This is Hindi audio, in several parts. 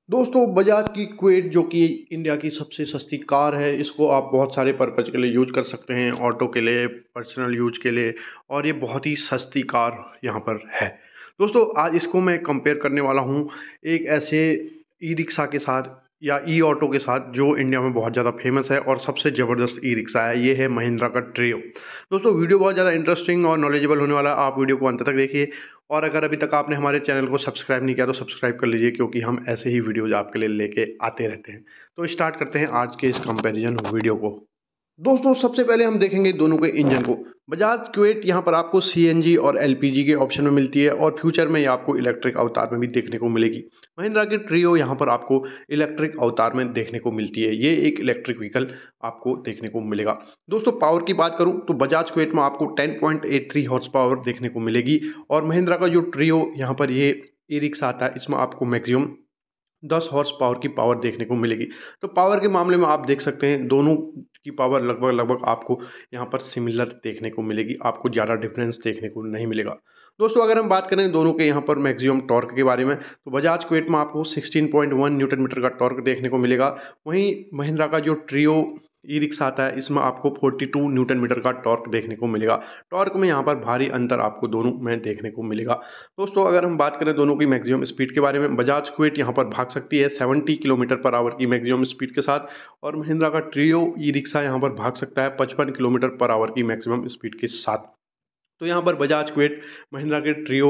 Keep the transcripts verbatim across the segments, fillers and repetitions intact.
दोस्तों बजाज की क्वेट जो कि इंडिया की सबसे सस्ती कार है, इसको आप बहुत सारे पर्पज़ के लिए यूज कर सकते हैं, ऑटो के लिए, पर्सनल यूज के लिए, और ये बहुत ही सस्ती कार यहाँ पर है। दोस्तों आज इसको मैं कंपेयर करने वाला हूँ एक ऐसे ई रिक्शा के साथ या ई ऑटो के साथ जो इंडिया में बहुत ज़्यादा फेमस है और सबसे ज़बरदस्त ई रिक्शा है। ये है महिंद्रा का ट्रियो। दोस्तों वीडियो बहुत ज़्यादा इंटरेस्टिंग और नॉलेजेबल होने वाला है, आप वीडियो को अंत तक देखिए। और अगर अभी तक आपने हमारे चैनल को सब्सक्राइब नहीं किया तो सब्सक्राइब कर लीजिए, क्योंकि हम ऐसे ही वीडियोज आपके लिए लेके आते रहते हैं। तो स्टार्ट करते हैं आज के इस कंपैरिजन वीडियो को। दोस्तों सबसे पहले हम देखेंगे दोनों के इंजन को। बजाज क्वेट यहाँ पर आपको सीएनजी और एलपीजी के ऑप्शन में मिलती है, और फ्यूचर में ये आपको इलेक्ट्रिक अवतार में भी देखने को मिलेगी। महिंद्रा की ट्रियो यहाँ पर आपको इलेक्ट्रिक अवतार में देखने को मिलती है। ये एक इलेक्ट्रिक व्हीकल आपको देखने को मिलेगा। दोस्तों पावर की बात करूँ तो बजाज क्वेट में आपको ten point eight three horse power देखने को मिलेगी, और महिंद्रा का जो ट्रियो यहाँ पर ये ई रिक्शा आता है, इसमें आपको मैक्सिमम दस हॉर्स पावर की पावर देखने को मिलेगी। तो पावर के मामले में आप देख सकते हैं दोनों की पावर लगभग लगभग आपको यहाँ पर सिमिलर देखने को मिलेगी, आपको ज़्यादा डिफरेंस देखने को नहीं मिलेगा। दोस्तों अगर हम बात करें दोनों के यहाँ पर मैक्सिमम टॉर्क के बारे में, तो बजाज क्वेट में आपको sixteen point one newton metre का टॉर्क देखने को मिलेगा। वहीं महिंद्रा का जो ट्रियो ई रिक्शा आता है, इसमें आपको फोर्टी टू न्यूटन मीटर का टॉर्क देखने को मिलेगा। टॉर्क में यहाँ पर भारी अंतर आपको दोनों में देखने को मिलेगा। दोस्तों अगर हम बात करें दोनों की मैक्सिमम स्पीड के बारे में, बजाज क्वेट यहाँ पर भाग सकती है सेवेंटी किलोमीटर पर आवर की मैक्सिमम स्पीड के साथ, और महिंद्रा का ट्रियो ई रिक्शा यहाँ पर भाग सकता है पचपन किलोमीटर पर आवर की मैक्सिमम स्पीड के साथ। तो यहाँ पर बजाज क्वेट महिंद्रा के ट्रियो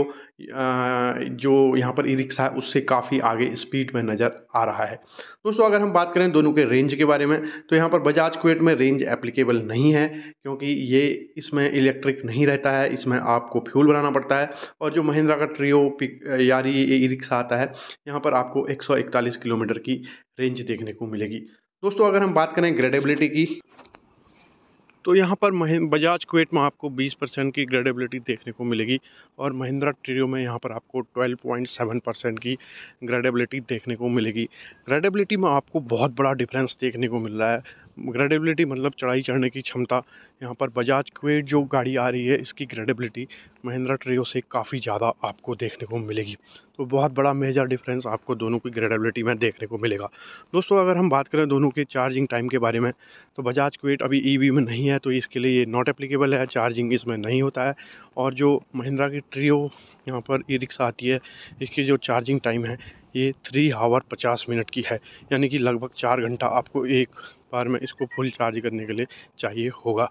जो यहाँ पर ई रिक्शा है उससे काफ़ी आगे स्पीड में नज़र आ रहा है। दोस्तों अगर हम बात करें दोनों के रेंज के बारे में, तो यहाँ पर बजाज क्वेट में रेंज एप्लीकेबल नहीं है, क्योंकि ये इसमें इलेक्ट्रिक नहीं रहता है, इसमें आपको फ्यूल बनाना पड़ता है। और जो महिंद्रा का ट्रियो पिक यारी ई रिक्शा आता है, यहाँ पर आपको एक सौ इकतालीस किलोमीटर की रेंज देखने को मिलेगी। दोस्तों अगर हम बात करें ग्रेडेबिलिटी की, तो यहाँ पर महिं बजाज क्वेट में आपको बीस परसेंट की ग्रेडेबिलिटी देखने को मिलेगी, और महिंद्रा ट्रियो में यहाँ पर आपको ट्वेल्व पॉइंट सेवन परसेंट की ग्रेडेबिलिटी देखने को मिलेगी। ग्रेडेबिलिटी में आपको बहुत बड़ा डिफरेंस देखने को मिल रहा है। ग्रेडेबिलिटी मतलब चढ़ाई चढ़ने की क्षमता। यहाँ पर बजाज क्वेट जो गाड़ी आ रही है, इसकी ग्रेडेबिलिटी महिंद्रा ट्रियो से काफ़ी ज़्यादा आपको देखने को मिलेगी। तो बहुत बड़ा मेजर डिफरेंस आपको दोनों की ग्रेडेबिलिटी में देखने को मिलेगा। दोस्तों अगर हम बात करें दोनों के चार्जिंग टाइम के बारे में, तो बजाज क्वेट अभी ईवी में नहीं है, तो इसके लिए ये नॉट एप्लीकेबल है, चार्जिंग इसमें नहीं होता है। और जो महिंद्रा की ट्रियो यहाँ पर ई रिक्शा आती है, इसकी जो चार्जिंग टाइम है ये थ्री आवर पचास मिनट की है, यानी कि लगभग चार घंटा आपको एक बार में इसको फुल चार्ज करने के लिए चाहिए होगा।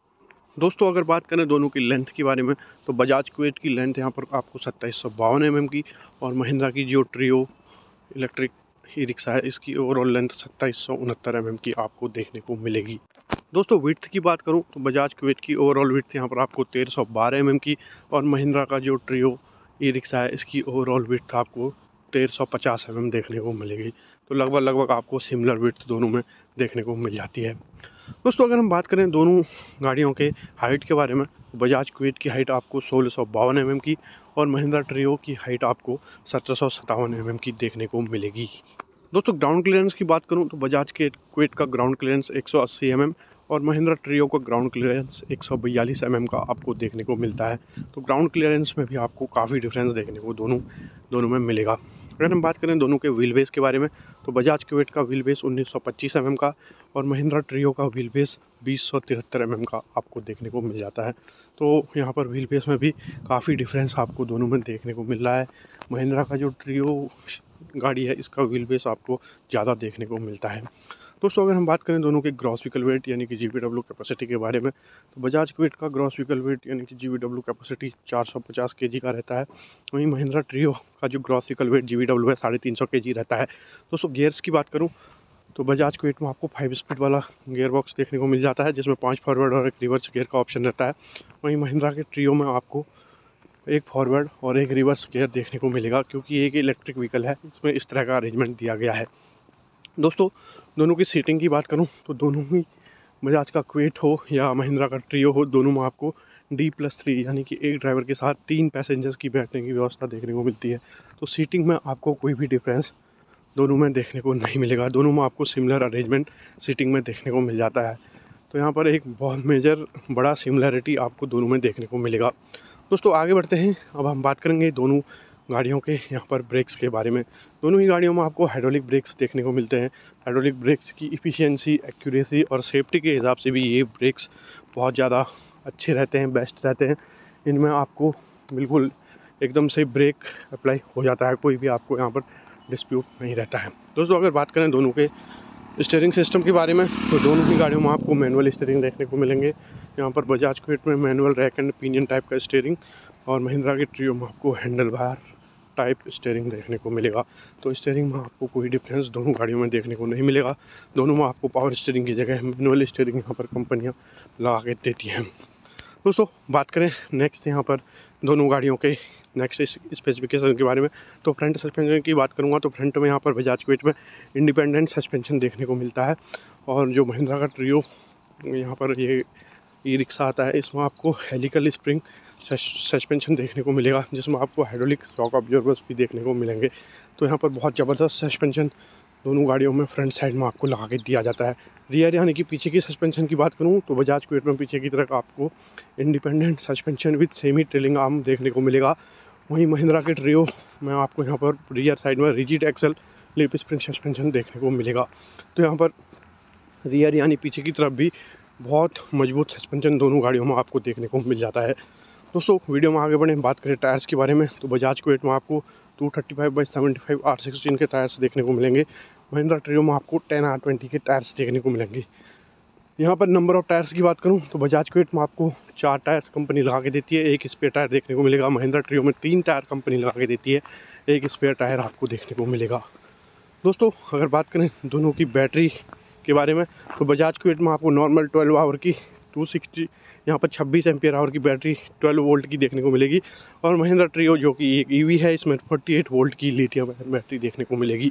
दोस्तों अगर बात करें दोनों की लेंथ के बारे में, तो बजाज क्वेट की लेंथ यहाँ पर आपको सत्ताईस सौ बावन एम एम की, और महिंद्रा की जो ट्रियो इलेक्ट्रिक ई रिक्शा है, इसकी ओवरऑल लेंथ सत्ताईस सौ उनहत्तर एम एम की आपको देखने को मिलेगी। दोस्तों विड्थ की बात करूं तो बजाज क्वेट की ओवरऑल विड्थ यहाँ पर आपको तेरह सौ बारह एम एम की, और महिंद्रा का जो ट्रियो ई रिक्शा है, इसकी ओवरऑल विड्थ आपको तेरह सौ पचास एम एम देखने को मिलेगी। तो लगभग लगभग आपको सिमिलर विड्थ दोनों में देखने को मिल जाती है। दोस्तों अगर हम बात करें दोनों गाड़ियों के हाइट के बारे में, तो बजाज क्वेट की हाइट आपको सोलह सौ बावन एम एम की, और महिंद्रा ट्रियो की हाइट आपको सत्रह सौ सत्तावन एम एम की देखने को मिलेगी। दोस्तों ग्राउंड क्लियरेंस की बात करूं तो बजाज के क्वेट का ग्राउंड क्लियरेंस एक सौ अस्सी एम एम, और महिंद्रा ट्रियो का ग्राउंड क्लियरेंस एक सौ बयालीस एम एम का आपको देखने को मिलता है। तो ग्राउंड क्लियरेंस में भी आपको काफ़ी डिफरेंस देखने को दोनों दोनों में मिलेगा। अगर हम बात करें दोनों के व्हील बेस के बारे में, तो बजाज क्वेट का व्हील बेस उन्नीस सौ पच्चीस एम एम का, और महिंद्रा ट्रियो का व्हील बेस बीस सौ तिहत्तर एम एम का आपको देखने को मिल जाता है। तो यहाँ पर व्हील बेस में भी काफ़ी डिफरेंस आपको दोनों में देखने को मिल रहा है। महिंद्रा का जो ट्रियो गाड़ी है, इसका व्हील बेस आपको ज़्यादा देखने को मिलता है। दोस्तों अगर हम बात करें दोनों के ग्रॉस व्हीकल वेट यानी कि जी वी डब्ल्यू कैपेसिटी के बारे में, तो बजाज क्वेट का ग्रॉस व्हीकल वेट यानी कि जी वी डब्ल्यू कैपेसिटी चार सौ पचास के जी का रहता है। वहीं महिंद्रा ट्रियो का जो gross vehicle weight G V W है साढ़े तीन सौ के जी रहता है। दोस्तों गियर्स की बात करूँ तो बजाज क्वेट में आपको फाइव स्पीड वाला गियर बॉक्स देखने को मिल जाता है, जिसमें पाँच फॉरवर्ड और एक रिवर्स गियर का ऑप्शन रहता है। वहीं महिंद्रा के ट्रियो में आपको एक फॉरवर्ड और एक रिवर्स गियर देखने को मिलेगा, क्योंकि एक इलेक्ट्रिक व्हीकल है, इसमें इस तरह का अरेंजमेंट दिया गया है। दोस्तों दोनों की सीटिंग की बात करूं तो दोनों ही बजाज का क्वेट हो या महिंद्रा का ट्रियो हो, दोनों में आपको डी प्लस थ्री यानी कि एक ड्राइवर के साथ तीन पैसेंजर्स की बैठने की व्यवस्था देखने को मिलती है। तो सीटिंग में आपको कोई भी डिफरेंस दोनों में देखने को नहीं मिलेगा, दोनों में आपको सिमिलर अरेंजमेंट सीटिंग में देखने को मिल जाता है। तो यहाँ पर एक बहुत मेजर बड़ा सिमिलरिटी आपको दोनों में देखने को मिलेगा। दोस्तों आगे बढ़ते हैं, अब हम बात करेंगे दोनों गाड़ियों के यहाँ पर ब्रेक्स के बारे में। दोनों ही गाड़ियों में आपको हाइड्रोलिक ब्रेक्स देखने को मिलते हैं। हाइड्रोलिक ब्रेक्स की इफ़िशियंसी, एक्यूरेसी और सेफ्टी के हिसाब से भी ये ब्रेक्स बहुत ज़्यादा अच्छे रहते हैं, बेस्ट रहते हैं। इनमें आपको बिल्कुल एकदम से ब्रेक अप्लाई हो जाता है, कोई भी आपको यहाँ पर डिस्प्यूट नहीं रहता है। दोस्तों अगर बात करें दोनों के स्टीयरिंग सिस्टम के बारे में, तो दोनों ही गाड़ियों में आपको मैनुअल स्टीयरिंग देखने को मिलेंगे। यहाँ पर बजाज क्विड में manual rack and pinion type का स्टीयरिंग और महिंद्रा के ट्रियो में आपको हैंडल बार टाइप स्टीयरिंग देखने को मिलेगा। तो स्टीयरिंग में आपको कोई डिफरेंस दोनों गाड़ियों में देखने को नहीं मिलेगा। दोनों में आपको पावर स्टीयरिंग की जगह मैनुअल स्टीयरिंग यहाँ पर कंपनियाँ लगा के देती हैं। दोस्तों बात करें नेक्स्ट यहाँ पर दोनों गाड़ियों के नेक्स्ट स्पेसिफिकेशन के बारे में, तो फ्रंट सस्पेंशन की बात करूँगा तो फ्रंट में यहाँ पर बजाज क्विड में इंडिपेंडेंट सस्पेंशन देखने को मिलता है। और जो महिंद्रा का ट्रियो यहाँ पर ये ई रिक्शा आता है, इसमें आपको हेलिकल स्प्रिंग सस्पेंशन देखने को मिलेगा, जिसमें आपको हाइड्रोलिक शॉक ऑब्जर्वर्स भी देखने को मिलेंगे। तो यहाँ पर बहुत ज़बरदस्त सस्पेंशन दोनों गाड़ियों में फ्रंट साइड में आपको लगा के दिया जाता है। रियर यानी कि पीछे की सस्पेंशन की बात करूँ तो बजाज क्विड में पीछे की तरफ आपको independent suspension with semi trailing arm देखने को मिलेगा। वहीं महिंद्रा के ट्रियो में आपको यहाँ पर रियर साइड में rigid axle leaf spring suspension देखने को मिलेगा। तो यहाँ पर रियर यानी पीछे की तरफ भी बहुत मजबूत सस्पेंशन दोनों गाड़ियों में आपको देखने को मिल जाता है। दोस्तों वीडियो में आगे बढ़े, बात करें टायर्स के बारे में, तो बजाज क्विड में आपको two thirty five by seventy five R sixteen के टायर्स देखने को मिलेंगे। महिंद्रा ट्रियो में आपको टेन आर ट्वेंटी के टायर्स देखने को मिलेंगे। यहाँ पर नंबर ऑफ टायर्स की बात करूँ तो बजाज क्विड में आपको चार टायर्स कंपनी लगा के देती है, एक स्पेयर टायर देखने को मिलेगा। महिंद्रा ट्रियो में तीन टायर कंपनी लगा के देती है, एक स्पेयर टायर आपको देखने को मिलेगा। दोस्तों अगर बात करें दोनों की बैटरी के बारे में, तो बजाज क्विड में आपको नॉर्मल ट्वेल्व आवर की टू सिक्सटी यहाँ पर छब्बीस एम्पियर आवर की बैटरी ट्वेल्व वोल्ट की देखने को मिलेगी। और महिंद्रा ट्रियो जो कि एक ईवी है, इसमें अड़तालीस वोल्ट की लिथियम बैटरी देखने को मिलेगी।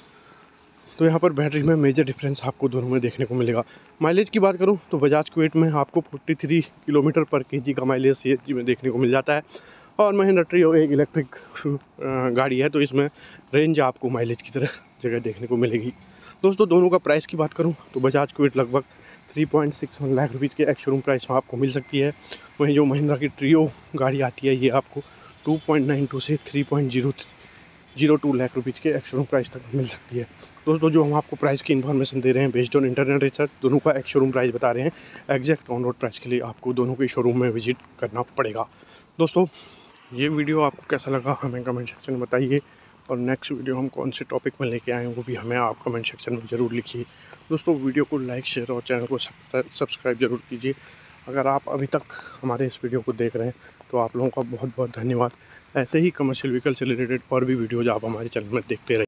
तो यहाँ पर बैटरी में मेजर डिफरेंस आपको दोनों में देखने को मिलेगा। माइलेज की बात करूँ तो बजाज क्विड में आपको तैंतालीस किलोमीटर पर केजी का माइलेज सीएनजी में देखने को मिल जाता है। और महिंद्रा ट्रियो एक इलेक्ट्रिक गाड़ी है, तो इसमें रेंज आपको माइलेज की तरह जगह देखने को मिलेगी। दोस्तों दोनों का प्राइस की बात करूं तो बजाज क्विड लगभग तीन point six one lakh rupees के एक्स शोरूम प्राइस में आपको मिल सकती है। वहीं जो महिंद्रा की ट्रियो गाड़ी आती है, ये आपको टू पॉइंट नाइन टू से three point zero zero two lakh rupees के एक्स शोरूम प्राइस तक मिल सकती है। दोस्तों जो हम आपको प्राइस की इन्फॉर्मेशन दे रहे हैं बेस्ड ऑन इंटरनेट रिसर्च, दोनों का एक्स शोरूम प्राइस बता रहे हैं। एग्जैक्ट ऑन रोड प्राइस के लिए आपको दोनों के शोरूम में विजिट करना पड़ेगा। दोस्तों ये वीडियो आपको कैसा लगा हमें कमेंट सेक्शन में बताइए, और नेक्स्ट वीडियो हम कौन से टॉपिक में लेके आए हैं वो भी हमें आप कमेंट सेक्शन में ज़रूर लिखिए। दोस्तों वीडियो को लाइक, शेयर और चैनल को सब्सक्राइब जरूर कीजिए। अगर आप अभी तक हमारे इस वीडियो को देख रहे हैं तो आप लोगों का बहुत बहुत धन्यवाद। ऐसे ही कमर्शियल व्हीकल से रिलेटेड और भी वीडियोज़ आप हमारे चैनल में देखते रहिए।